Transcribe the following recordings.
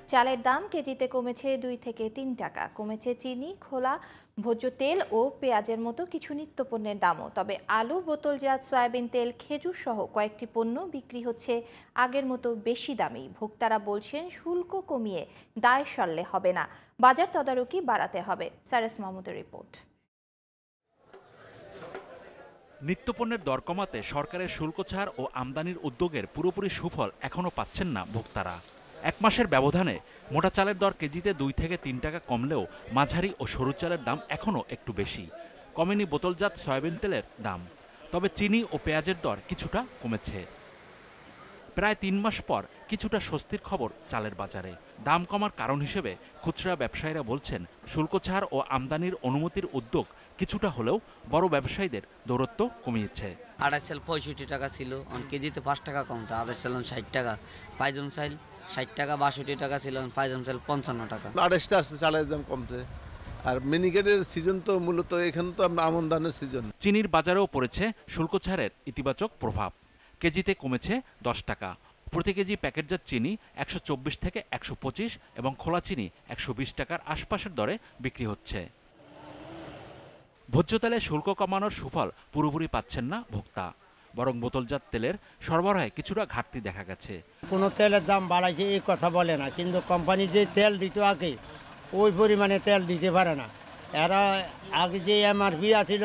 চালের দাম কেজিতে কমেছে 2 থেকে 3 টাকা। কমেছে চিনি, খোলা ভোজ্য তেল ও পেঁয়াজের মতো কিছু নিত্যপণ্যের দামও। তবে আলু, বোতলজাত সয়াবিন তেল, খেজুর সহ কয়েকটি পণ্য বিক্রি হচ্ছে আগের মতো বেশি দামেই। ভোক্তারা বলছেন শুল্ক কমিয়ে দায় সারলে হবে না, বাজার তদারকি বাড়াতে হবে। সারেস মাহমুদের রিপোর্ট। নিত্যপণ্যের দর কমাতে সরকারের শুল্ক ছাড় ও আমদানির উদ্যোগের পুরোপুরি সুফল এখনও পাচ্ছেন না ভোক্তারা। এক মাসের ব্যবধানে মোটা চালের দর কেজিতে 2 থেকে 3 টাকা কমলেও মাঝারি ও সরু চালের দাম এখনও একটু বেশি। কমেনি বোতলজাত সয়াবিন তেলের দাম, তবে চিনি ও পেঁয়াজের দর কিছুটা কমেছে। প্রায় 3 মাস পর কিছুটা স্বস্তির খবর চালের বাজারে। দাম কমার কারণ হিসেবে খুচরা ব্যবসায়ীরা বলছেন শুল্ক ছাড় ও আমদানির অনুমতির উদ্যোগ কিছুটা হলেও বড় ব্যবসায়ীদের দৌরত্ব কমিয়েছে। আড়াই চাল 65 টাকা ছিল, কেজিতে 5 টাকা কমছে। আড়াই চাল 60 টাকা, পাইজন চাল 60 টাকা, 62 টাকা ছিল, পাইজন চাল 55 টাকা। আড়াইশটা আসছে, চালের দাম কমছে। আর মিনিকেটের সিজন তো মূলত এখানে তো আমন ধানের সিজন। চিনির বাজারেও পড়েছে শুল্ক ছাড়ের ইতিবাচক প্রভাব। কেজিতে কমেছে 10 টাকা। প্রতি কেজি প্যাকেটজাত চিনি 124 থেকে 125 এবং খোলা চিনি 120 টাকার আশপাশের দরে বিক্রি হচ্ছে। ভোজ্য তেলে শুল্ক কমানোর সুফল পুরোপুরি পাচ্ছেন না ভোক্তা, বরং বোতলজাত তেলের সরবরাহে কিছুটা ঘাটতি দেখা গেছে। কোনো তেলের দাম বাড়াইছে এই কথা বলে না, কিন্তু কোম্পানি যে তেল দিত আগে ওই পরিমাণে তেল দিতে পারে না। এরা আগে যে এমআরপি আছিল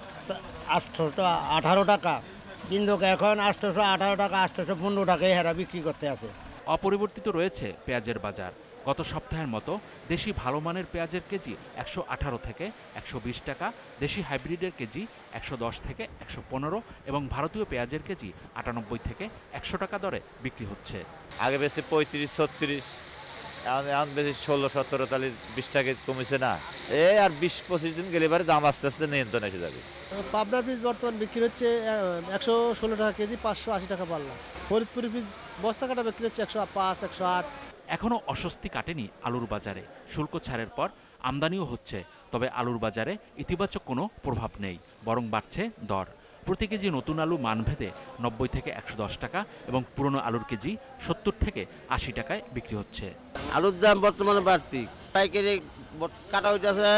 818 টাকা, কিন্তু এখন 818 টাকা, 815 টাকায় এরা বিক্রি করতে আছে। অপরিবর্তিত রয়েছে পেঁয়াজের বাজার। গত সপ্তাহের মতো দেশি ভালো মানের পেঁয়াজের কেজি 118 থেকে 120 টাকা, দেশি হাইব্রিডের কেজি 110 থেকে 115 এবং ভারতীয় পেঁয়াজের কেজি 98 থেকে 100 টাকা দরে বিক্রি হচ্ছে। আগে বেশি 35-36, এখন বেশি 16-17, তাহলে 20 টাকা কমেছে না। আর 20-25 দিন গেলে পরে দাম আস্তে আস্তে নিয়ন্ত্রণ এসে যাবে। পাবনার বীজ বর্তমান বিক্রি হচ্ছে 116 টাকা কেজি, 580 টাকা পাল্লা। ফরিদপুর বীজ বস্তা কাটা বিক্রি হচ্ছে 105, 108। এখনও অস্বস্তি কাটেনি আলুর বাজারে। শুল্ক ছাড়ের পর আমদানিও হচ্ছে, তবে আলুর বাজারে ইতিবাচক কোনো প্রভাব নেই, বরং বাড়ছে দর। প্রতি কেজি নতুন আলু মানভেদে 90 থেকে 110 টাকা এবং পুরনো আলুর কেজি 70 থেকে 80 টাকায় বিক্রি হচ্ছে। আলুর দাম বর্তমানে বাড়তি, পাইকারি কাটা হইতেছে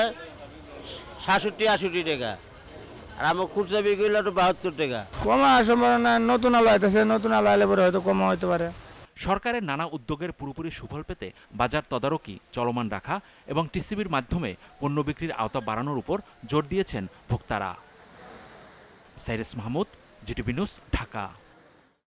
67-68 টাকা, আর আমার খুচরা বিক্রি হলো 72 টাকা। কমা সম্ভাবনা, নতুন আলু আইতেছে, নতুন আলু আইলে পরে হয়তো কমা হইতে পারে। সরকারের নানা উদ্যোগের পুরোপুরি সুফল পেতে বাজার তদারকি চলমান রাখা এবং টিসিবির মাধ্যমে পণ্য বিক্রির আওতা বাড়ানোর উপর জোর দিয়েছেন ভোক্তারা। Sairus Mahmud, GTV news, Dhaka.